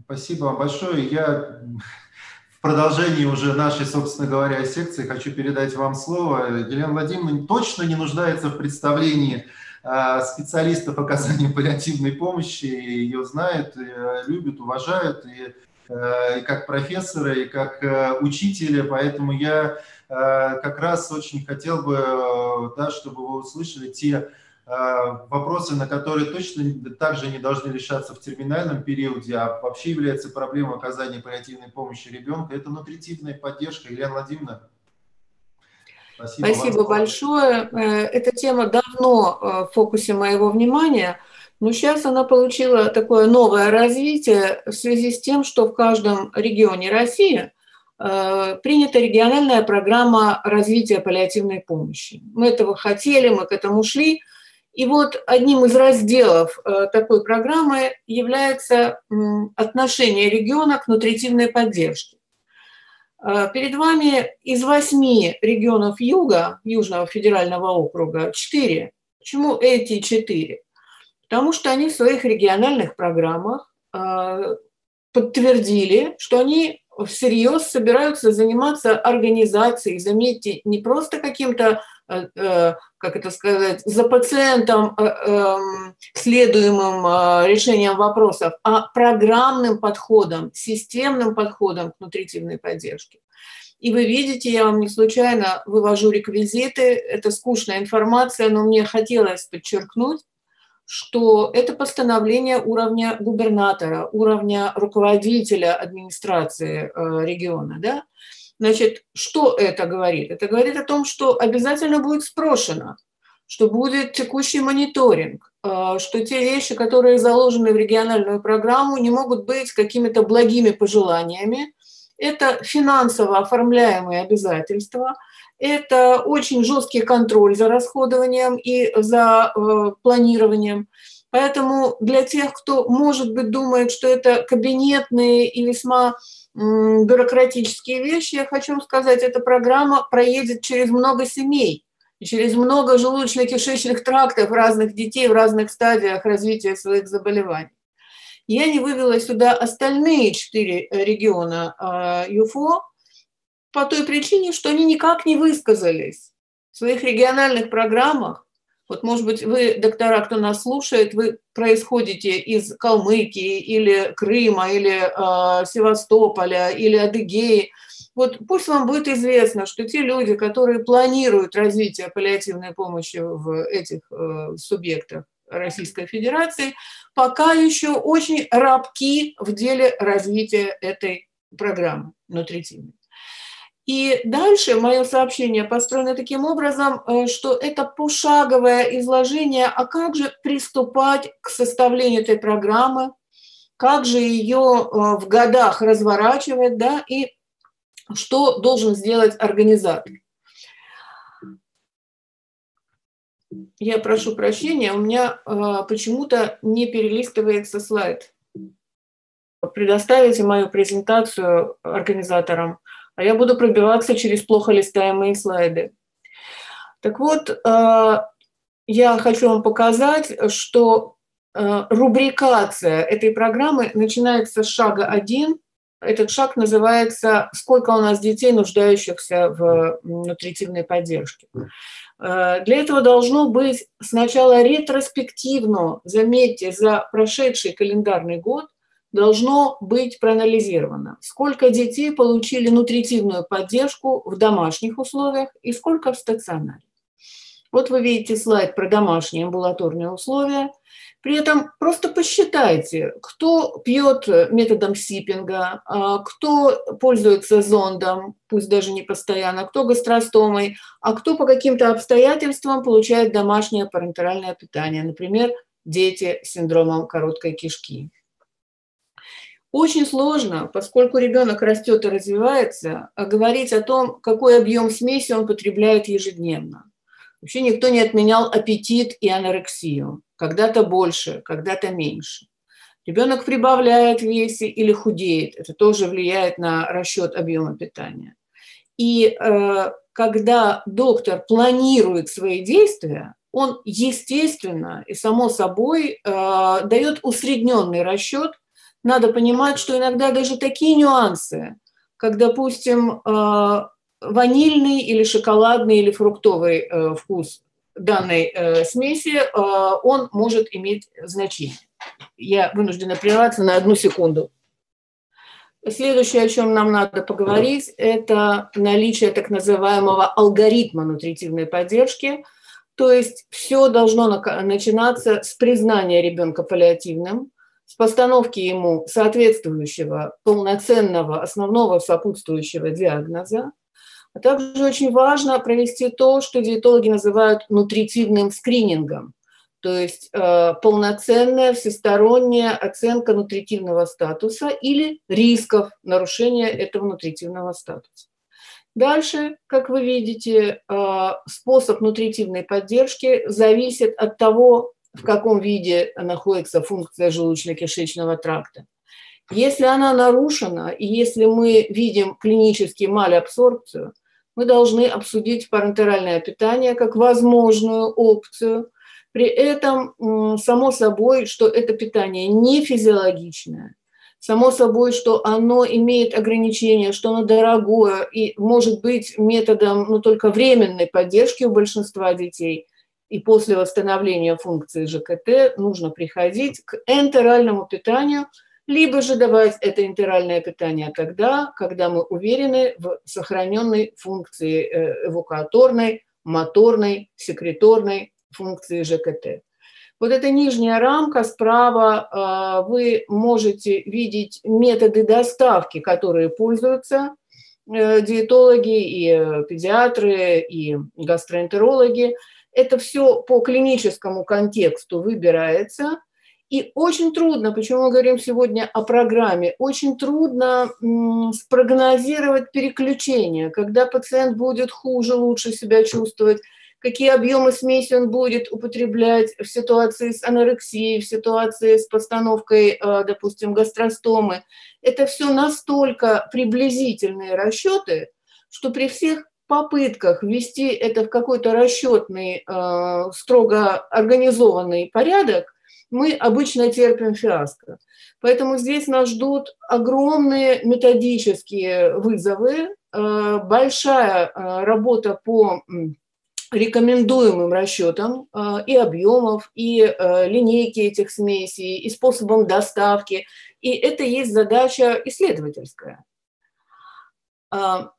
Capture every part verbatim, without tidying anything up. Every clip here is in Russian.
Спасибо вам большое. Я в продолжении уже нашей, собственно говоря, секции хочу передать вам слово. Елена Владимировна точно не нуждается в представлении специалистов оказания паллиативной помощи, ее знают, любят, уважают, и, и как профессора, и как учителя, поэтому я как раз очень хотел бы, да, чтобы вы услышали те вопросы, на которые точно также не должны решаться в терминальном периоде, а вообще является проблемой оказания паллиативной помощи ребенку, это нутритивная поддержка. Елена Владимировна. Спасибо, Спасибо большое. Эта тема давно в фокусе моего внимания, но сейчас она получила такое новое развитие в связи с тем, что в каждом регионе России принята региональная программа развития паллиативной помощи. Мы этого хотели, мы к этому шли. И вот одним из разделов такой программы является отношение региона к нутритивной поддержке. Перед вами из восьми регионов Юга, Южного федерального округа, четыре. Почему эти четыре? Потому что они в своих региональных программах подтвердили, что они всерьез собираются заниматься организацией, заметьте, не просто каким-то, как это сказать, за пациентом следуемым решением вопросов, а программным подходом, системным подходом к нутритивной поддержке. И вы видите, я вам не случайно вывожу реквизиты, это скучная информация, но мне хотелось подчеркнуть, что это постановление уровня губернатора, уровня руководителя администрации э, региона. Да? Значит, что это говорит? Это говорит о том, что обязательно будет спрошено, что будет текущий мониторинг, э, что те вещи, которые заложены в региональную программу, не могут быть какими-то благими пожеланиями. Это финансово оформляемые обязательства, это очень жесткий контроль за расходованием и за э, планированием. Поэтому для тех, кто, может быть, думает, что это кабинетные и весьма м, бюрократические вещи, я хочу сказать, эта программа проедет через много семей, через много желудочно-кишечных трактов разных детей в разных стадиях развития своих заболеваний. Я не вывела сюда остальные четыре региона э, ЮФО, по той причине, что они никак не высказались в своих региональных программах. Вот, может быть, вы, доктора, кто нас слушает, вы происходите из Калмыкии или Крыма, или э, Севастополя, или Адыгеи. Вот пусть вам будет известно, что те люди, которые планируют развитие паллиативной помощи в этих э, субъектах Российской Федерации, пока еще очень рабки в деле развития этой программы нутритивной. И дальше мое сообщение построено таким образом, что это пошаговое изложение, а как же приступать к составлению этой программы, как же ее в годах разворачивать, да, и что должен сделать организатор. Я прошу прощения, у меня почему-то не перелистывается слайд. Предоставите мою презентацию организаторам, а я буду пробиваться через плохо листаемые слайды. Так вот, я хочу вам показать, что рубрикация этой программы начинается с шага один. Этот шаг называется «Сколько у нас детей, нуждающихся в нутритивной поддержке?». Для этого должно быть сначала ретроспективно, заметьте, за прошедший календарный год, должно быть проанализировано, сколько детей получили нутритивную поддержку в домашних условиях и сколько в стационаре. Вот вы видите слайд про домашние амбулаторные условия. При этом просто посчитайте, кто пьет методом сиппинга, кто пользуется зондом, пусть даже не постоянно, кто гастростомой, а кто по каким-то обстоятельствам получает домашнее парентеральное питание, например, дети с синдромом короткой кишки. Очень сложно, поскольку ребенок растет и развивается, говорить о том, какой объем смеси он потребляет ежедневно. Вообще никто не отменял аппетит и анорексию. Когда-то больше, когда-то меньше. Ребенок прибавляет в весе или худеет. Это тоже влияет на расчет объема питания. И э, когда доктор планирует свои действия, он, естественно и само собой, э, дает усредненный расчет надо понимать, что иногда даже такие нюансы, как, допустим, ванильный или шоколадный или фруктовый вкус данной смеси, он может иметь значение. Я вынуждена прерваться на одну секунду. Следующее, о чем нам надо поговорить, это наличие так называемого алгоритма нутритивной поддержки. То есть все должно начинаться с признания ребенка паллиативным, с постановки ему соответствующего, полноценного, основного сопутствующего диагноза. А также очень важно провести то, что диетологи называют нутритивным скринингом, то есть э, полноценная всесторонняя оценка нутритивного статуса или рисков нарушения этого нутритивного статуса. Дальше, как вы видите, э, способ нутритивной поддержки зависит от того, в каком виде находится функция желудочно-кишечного тракта. Если она нарушена, и если мы видим клинический малябсорбцию, мы должны обсудить парентеральное питание как возможную опцию. При этом, само собой, что это питание не физиологичное, само собой, что оно имеет ограничения, что оно дорогое и может быть методом, ну, только временной поддержки у большинства детей. И после восстановления функции ЖКТ нужно приходить к энтеральному питанию, либо же давать это энтеральное питание тогда, когда мы уверены в сохраненной функции эвакуаторной, моторной, секреторной функции ЖКТ. Вот эта нижняя рамка справа, вы можете видеть методы доставки, которые пользуются диетологи и педиатры, и гастроэнтерологи. Это все по клиническому контексту выбирается. И очень трудно, почему мы говорим сегодня о программе, очень трудно м, спрогнозировать переключение, когда пациент будет хуже, лучше себя чувствовать, какие объемы смеси он будет употреблять в ситуации с анорексией, в ситуации с постановкой, э, допустим, гастростомы. Это все настолько приблизительные расчеты, что при всех попытках ввести это в какой-то расчетный, э, строго организованный порядок, мы обычно терпим фиаско. Поэтому здесь нас ждут огромные методические вызовы, э, большая э, работа по рекомендуемым расчетам э, и объемов, и э, линейки этих смесей, и способом доставки. И это есть задача исследовательская. А,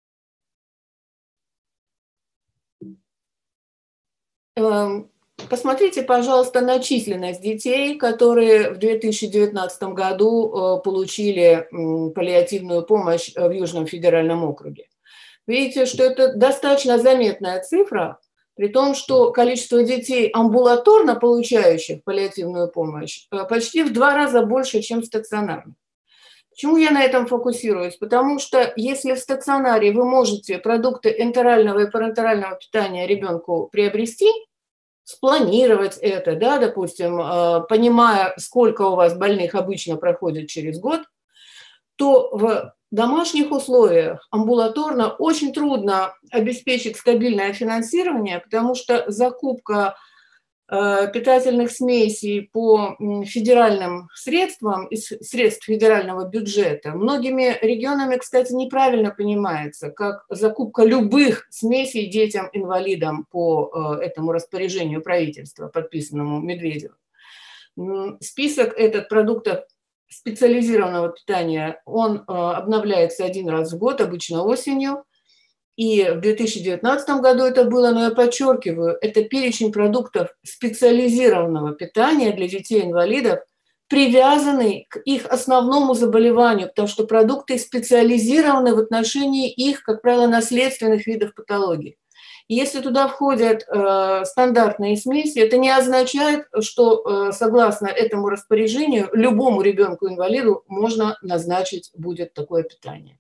э, Посмотрите, пожалуйста, на численность детей, которые в две тысячи девятнадцатом году получили паллиативную помощь в Южном федеральном округе. Видите, что это достаточно заметная цифра, при том, что количество детей, амбулаторно получающих паллиативную помощь, почти в два раза больше, чем стационарно. Почему я на этом фокусируюсь? Потому что если в стационаре вы можете продукты энтерального и парентерального питания ребенку приобрести, спланировать это, да, допустим, понимая, сколько у вас больных обычно проходит через год, то в домашних условиях амбулаторно очень трудно обеспечить стабильное финансирование, потому что закупка питательных смесей по федеральным средствам, из средств федерального бюджета, многими регионами, кстати, неправильно понимается, как закупка любых смесей детям-инвалидам по этому распоряжению правительства, подписанному Медведевым. Список этот продуктов специализированного питания, он обновляется один раз в год, обычно осенью. И в две тысячи девятнадцатом году это было, но я подчеркиваю, это перечень продуктов специализированного питания для детей-инвалидов, привязанный к их основному заболеванию, потому что продукты специализированы в отношении их, как правило, наследственных видов патологии. И если туда входят э, стандартные смеси, это не означает, что э, согласно этому распоряжению любому ребенку-инвалиду можно назначить будет такое питание.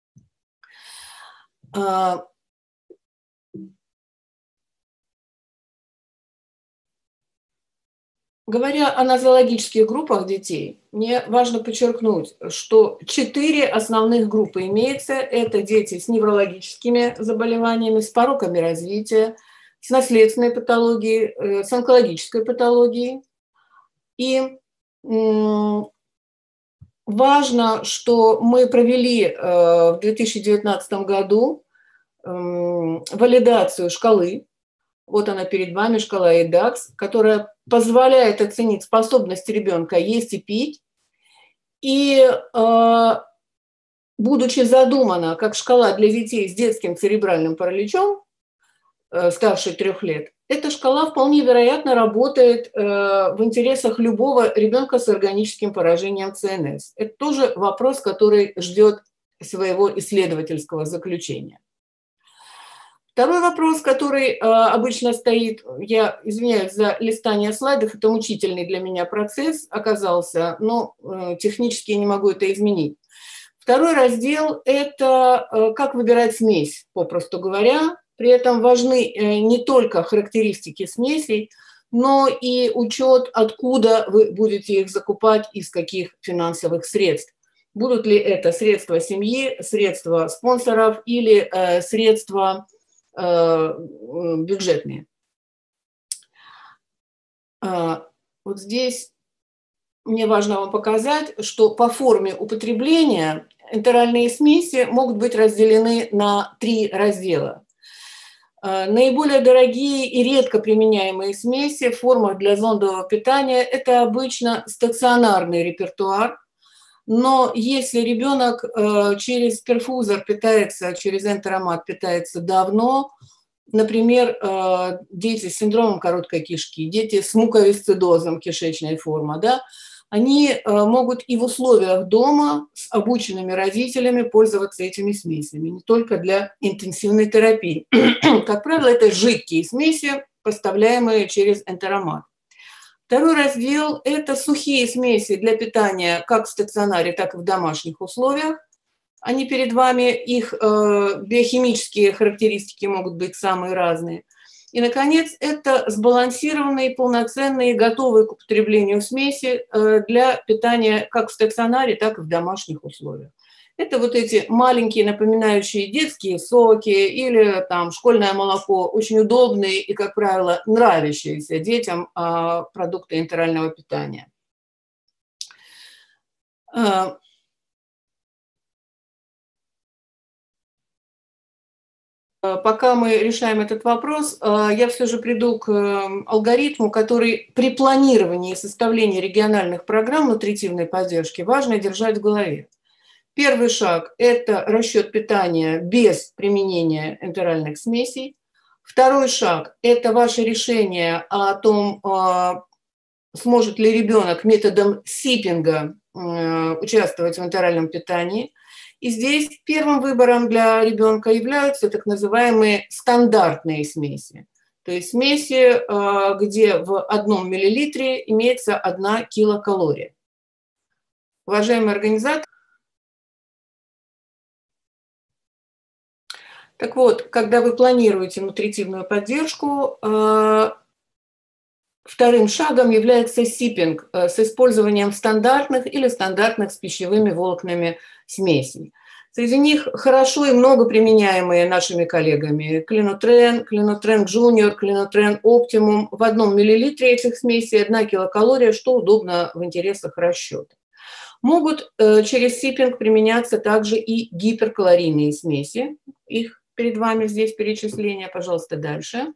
Говоря о нозологических группах детей, мне важно подчеркнуть, что четыре основных группы имеются. Это дети с неврологическими заболеваниями, с пороками развития, с наследственной патологией, с онкологической патологией. И важно, что мы провели в две тысячи девятнадцатом году валидацию шкалы. Вот она перед вами, шкала эйдакс, которая позволяет оценить способность ребенка есть и пить. И будучи задумана как шкала для детей с детским церебральным параличом, старше трех лет, эта шкала вполне вероятно работает в интересах любого ребенка с органическим поражением ЦНС. Это тоже вопрос, который ждет своего исследовательского заключения. Второй вопрос, который обычно стоит, я извиняюсь за листание слайдов, это мучительный для меня процесс оказался, но технически я не могу это изменить. Второй раздел – это как выбирать смесь, попросту говоря. При этом важны не только характеристики смесей, но и учет, откуда вы будете их закупать, из каких финансовых средств. Будут ли это средства семьи, средства спонсоров или средства бюджетные. Вот здесь мне важно вам показать, что по форме употребления энтеральные смеси могут быть разделены на три раздела. Наиболее дорогие и редко применяемые смеси в формах для зондового питания – это обычно стационарный репертуар. Но если ребенок через перфузор питается, через энтеромат питается давно, например, дети с синдромом короткой кишки, дети с муковисцидозом кишечной формы, да, они могут и в условиях дома с обученными родителями пользоваться этими смесями, не только для интенсивной терапии. Как правило, это жидкие смеси, поставляемые через энтеромат. Второй раздел – это сухие смеси для питания как в стационаре, так и в домашних условиях. Они перед вами, их биохимические характеристики могут быть самые разные. И, наконец, это сбалансированные, полноценные, готовые к употреблению смеси для питания как в стационаре, так и в домашних условиях. Это вот эти маленькие, напоминающие детские соки или там школьное молоко, очень удобные и, как правило, нравящиеся детям продукты энтерального питания. Пока мы решаем этот вопрос, я все же приду к алгоритму, который при планировании и составлении региональных программ нутритивной поддержки важно держать в голове. Первый шаг – это расчет питания без применения энтеральных смесей. Второй шаг – это ваше решение о том, сможет ли ребенок методом сиппинга участвовать в энтеральном питании. И здесь первым выбором для ребенка являются так называемые стандартные смеси. То есть смеси, где в одном миллилитре имеется одна килокалория. Уважаемые организаторы, так вот, когда вы планируете нутритивную поддержку, вторым шагом является сиппинг с использованием стандартных или стандартных с пищевыми волокнами смесей. Среди них хорошо и много применяемые нашими коллегами клинотрен, клинотрен джуниор, клинотрен оптимум. В одном миллилитре этих смесей одна килокалория, что удобно в интересах расчета. Могут через сиппинг применяться также и гиперкалорийные смеси. Их перед вами здесь перечисление, пожалуйста, дальше.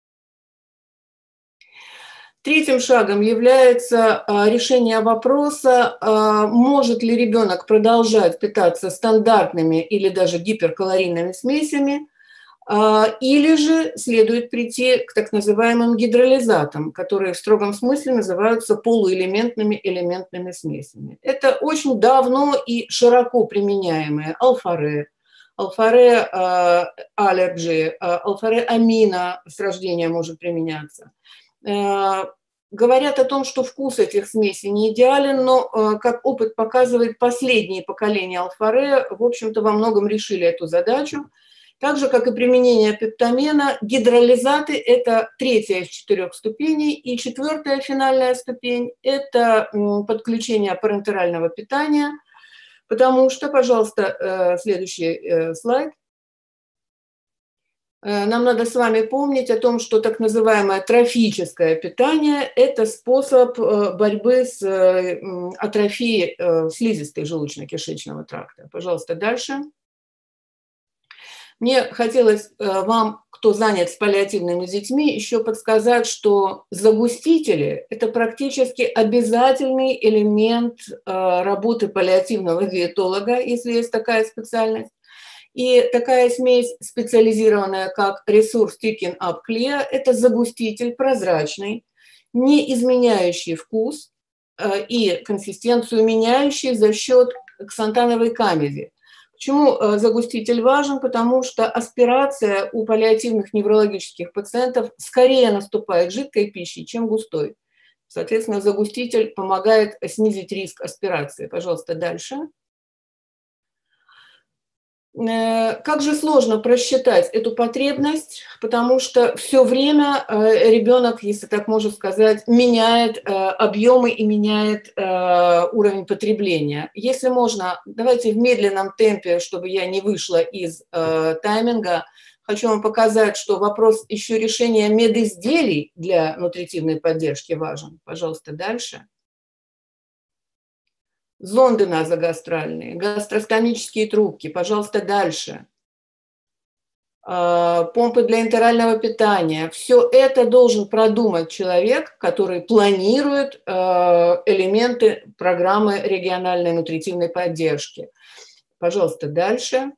Третьим шагом является решение вопроса, может ли ребенок продолжать питаться стандартными или даже гиперкалорийными смесями, или же следует прийти к так называемым гидролизатам, которые в строгом смысле называются полуэлементными элементными смесями. Это очень давно и широко применяемые алфаре, алфаре аллерджи, алфаре амина с рождения может применяться. Говорят о том, что вкус этих смесей не идеален, но, как опыт показывает, последние поколения алфаре, в общем-то, во многом решили эту задачу. Так же, как и применение пептамена, гидролизаты – это третья из четырех ступеней, и четвертая финальная ступень – это подключение парентерального питания, потому что, пожалуйста, следующий слайд. Нам надо с вами помнить о том, что так называемое трофическое питание – это способ борьбы с атрофией слизистой желудочно-кишечного тракта. Пожалуйста, дальше. Мне хотелось вам, кто занят с паллиативными детьми, еще подсказать, что загустители – это практически обязательный элемент работы паллиативного диетолога, если есть такая специальность. И такая смесь, специализированная как ресурс Thicken Up Clear, это загуститель прозрачный, не изменяющий вкус и консистенцию меняющий за счет ксантановой камеди. Почему загуститель важен? Потому что аспирация у паллиативных неврологических пациентов скорее наступает жидкой пищей, чем густой. Соответственно, загуститель помогает снизить риск аспирации. Пожалуйста, дальше. Как же сложно просчитать эту потребность, потому что все время ребенок, если так можно сказать, меняет объемы и меняет уровень потребления. Если можно, давайте в медленном темпе, чтобы я не вышла из тайминга, хочу вам показать, что вопрос еще решения медизделий для нутритивной поддержки важен. Пожалуйста, дальше. Зонды назогастральные, гастростомические трубки, пожалуйста, дальше. Помпы для энтерального питания. Все это должен продумать человек, который планирует элементы программы региональной нутритивной поддержки. Пожалуйста, дальше.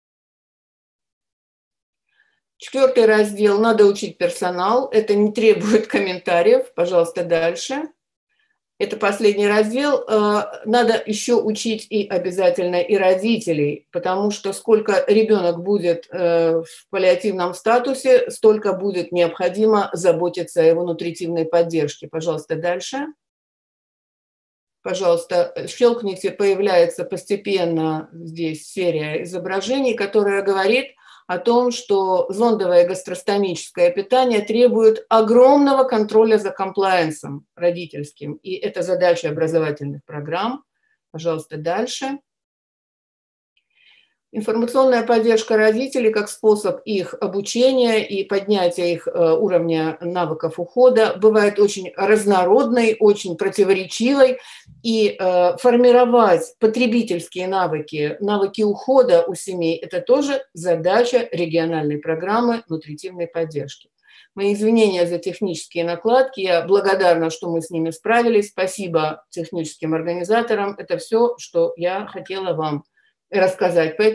Четвертый раздел. Надо учить персонал. Это не требует комментариев. Пожалуйста, дальше. Это последний раздел. Надо еще учить и обязательно и родителей, потому что сколько ребенок будет в паллиативном статусе, столько будет необходимо заботиться о его нутритивной поддержке. Пожалуйста, дальше. Пожалуйста, щелкните, появляется постепенно здесь серия изображений, которая говорит о том, что зондовое гастростомическое питание требует огромного контроля за комплаенсом родительским. И это задача образовательных программ. Пожалуйста, дальше. Информационная поддержка родителей как способ их обучения и поднятия их уровня навыков ухода бывает очень разнородной, очень противоречивой. И формировать потребительские навыки, навыки ухода у семей – это тоже задача региональной программы нутритивной поддержки. Мои извинения за технические накладки. Я благодарна, что мы с ними справились. Спасибо техническим организаторам. Это все, что я хотела вам рассказать.